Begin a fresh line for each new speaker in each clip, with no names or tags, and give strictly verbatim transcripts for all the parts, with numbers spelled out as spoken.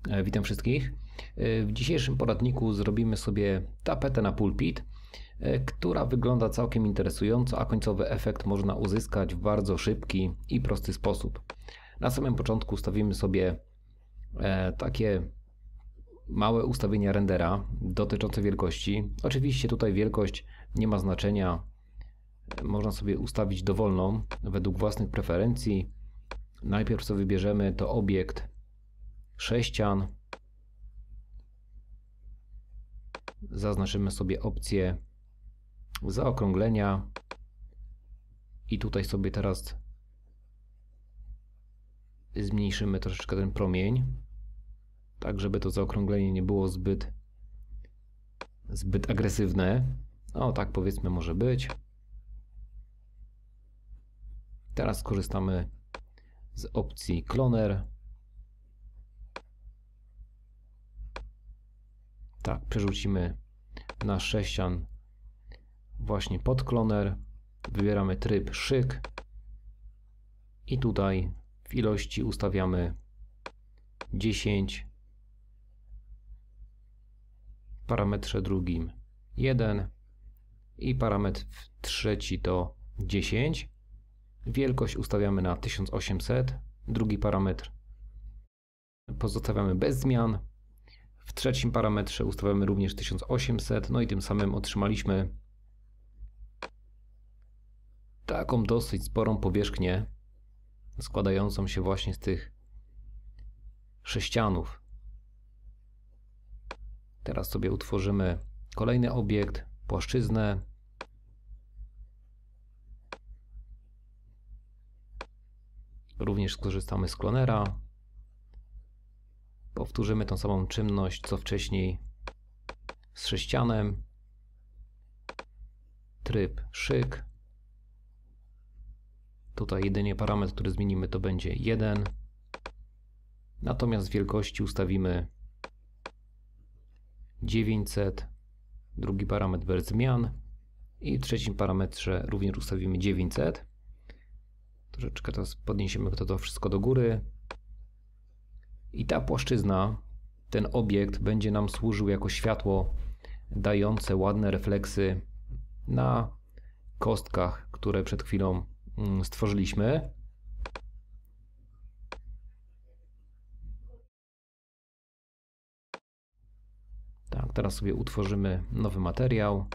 Witam wszystkich. W dzisiejszym poradniku zrobimy sobie tapetę na pulpit, która wygląda całkiem interesująco, a końcowy efekt można uzyskać w bardzo szybki i prosty sposób. Na samym początku ustawimy sobie takie małe ustawienia rendera dotyczące wielkości. Oczywiście tutaj wielkość nie ma znaczenia, można sobie ustawić dowolną według własnych preferencji. Najpierw co wybierzemy to obiekt sześcian. Zaznaczymy sobie opcję zaokrąglenia i tutaj sobie teraz zmniejszymy troszeczkę ten promień, tak żeby to zaokrąglenie nie było zbyt zbyt agresywne. O, tak powiedzmy może być. Teraz skorzystamy z opcji Cloner. Tak, przerzucimy nasz sześcian właśnie pod Cloner. Wybieramy tryb szyk i tutaj w ilości ustawiamy dziesięć, w parametrze drugim jeden i parametr trzeci to dziesięć. Wielkość ustawiamy na tysiąc osiemset, drugi parametr pozostawiamy bez zmian. W trzecim parametrze ustawiamy również tysiąc osiemset, no i tym samym otrzymaliśmy taką dosyć sporą powierzchnię składającą się właśnie z tych sześcianów. Teraz sobie utworzymy kolejny obiekt, płaszczyznę. Również skorzystamy z Clonera. Powtórzymy tą samą czynność co wcześniej z sześcianem. Tryb szyk. Tutaj jedynie parametr, który zmienimy, to będzie jeden. Natomiast wielkości ustawimy dziewięćset. Drugi parametr bez zmian. I w trzecim parametrze również ustawimy dziewięćset. Troszeczkę teraz podniesiemy to, to wszystko do góry. I ta płaszczyzna, ten obiekt będzie nam służył jako światło dające ładne refleksy na kostkach, które przed chwilą stworzyliśmy. Tak, teraz sobie utworzymy nowy materiał.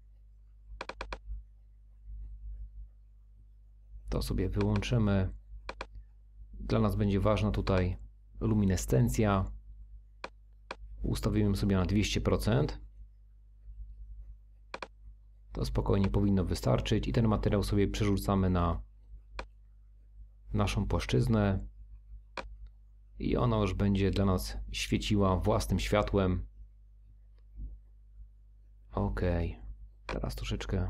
To sobie wyłączymy. Dla nas będzie ważna tutaj luminescencja. Ustawimy sobie na dwieście procent. To spokojnie powinno wystarczyć i ten materiał sobie przerzucamy na naszą płaszczyznę i ona już będzie dla nas świeciła własnym światłem. Ok, teraz troszeczkę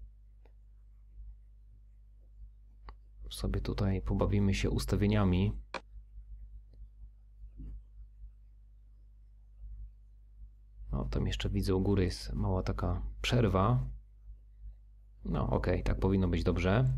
sobie tutaj pobawimy się ustawieniami. No, tam jeszcze widzę u góry jest mała taka przerwa. No ok, tak powinno być dobrze.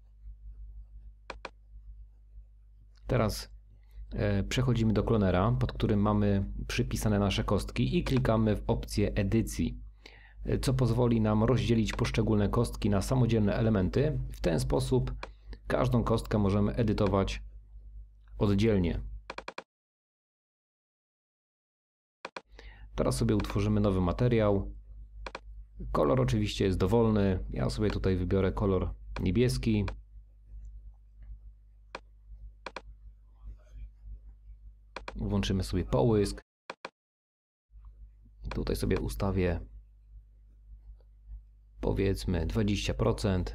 Teraz e, przechodzimy do Clonera, pod którym mamy przypisane nasze kostki i klikamy w opcję edycji, co pozwoli nam rozdzielić poszczególne kostki na samodzielne elementy. W ten sposób każdą kostkę możemy edytować oddzielnie. Teraz sobie utworzymy nowy materiał. Kolor oczywiście jest dowolny. Ja sobie tutaj wybiorę kolor niebieski. Włączymy sobie połysk. Tutaj sobie ustawię powiedzmy dwadzieścia procent.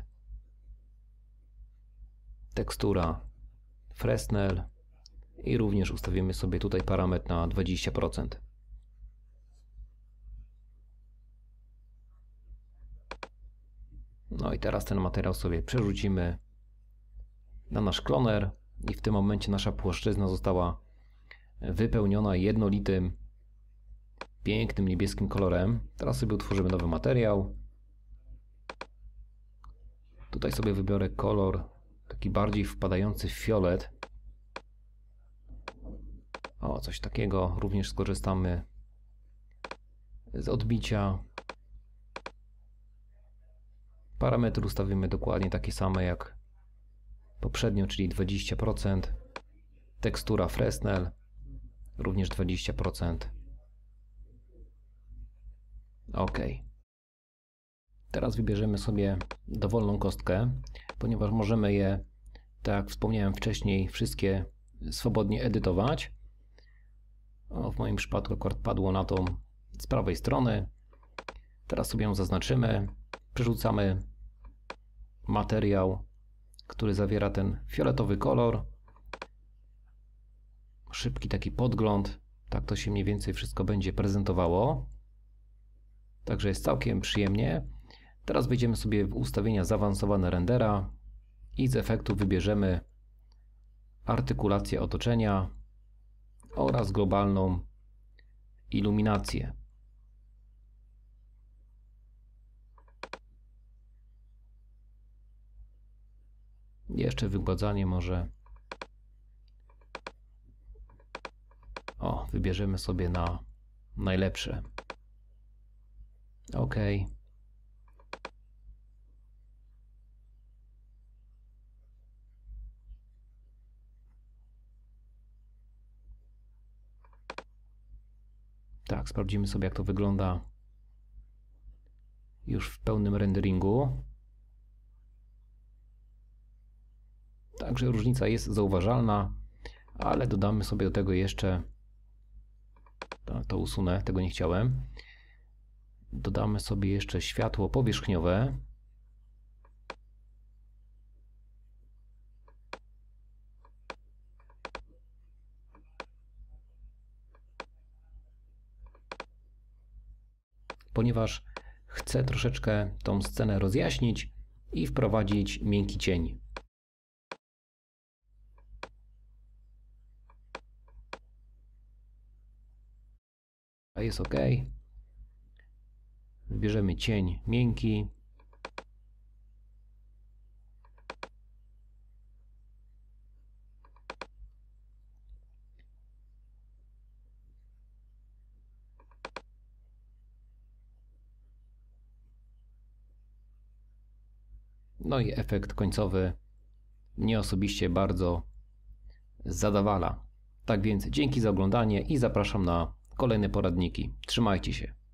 Tekstura Fresnel i również ustawimy sobie tutaj parametr na dwadzieścia procent. No i teraz ten materiał sobie przerzucimy na nasz Cloner i w tym momencie nasza płaszczyzna została wypełniona jednolitym, pięknym niebieskim kolorem. Teraz sobie utworzymy nowy materiał. Tutaj sobie wybiorę kolor taki bardziej wpadający w fiolet. O, coś takiego. Również skorzystamy z odbicia. Parametry ustawimy dokładnie takie same jak poprzednio, czyli dwadzieścia procent. Tekstura Fresnel również dwadzieścia procent. OK. Teraz wybierzemy sobie dowolną kostkę, ponieważ możemy je, tak jak wspomniałem wcześniej, wszystkie swobodnie edytować. O, w moim przypadku akurat padło na tą z prawej strony. Teraz sobie ją zaznaczymy. Przerzucamy materiał, który zawiera ten fioletowy kolor. Szybki taki podgląd. Tak to się mniej więcej wszystko będzie prezentowało. Także jest całkiem przyjemnie. Teraz wejdziemy sobie w ustawienia zaawansowane rendera i z efektu wybierzemy artykulację otoczenia oraz globalną iluminację. Jeszcze wygładzanie może. O, wybierzemy sobie na najlepsze. OK. Tak, sprawdzimy sobie, jak to wygląda już w pełnym renderingu. Także różnica jest zauważalna, ale dodamy sobie do tego jeszcze, to, to usunę, tego nie chciałem. Dodamy sobie jeszcze światło powierzchniowe. Ponieważ chcę troszeczkę tą scenę rozjaśnić i wprowadzić miękki cień. A jest OK. Wybierzemy cień miękki. No i efekt końcowy mnie osobiście bardzo zadowala. Tak więc dzięki za oglądanie i zapraszam na kolejne poradniki. Trzymajcie się.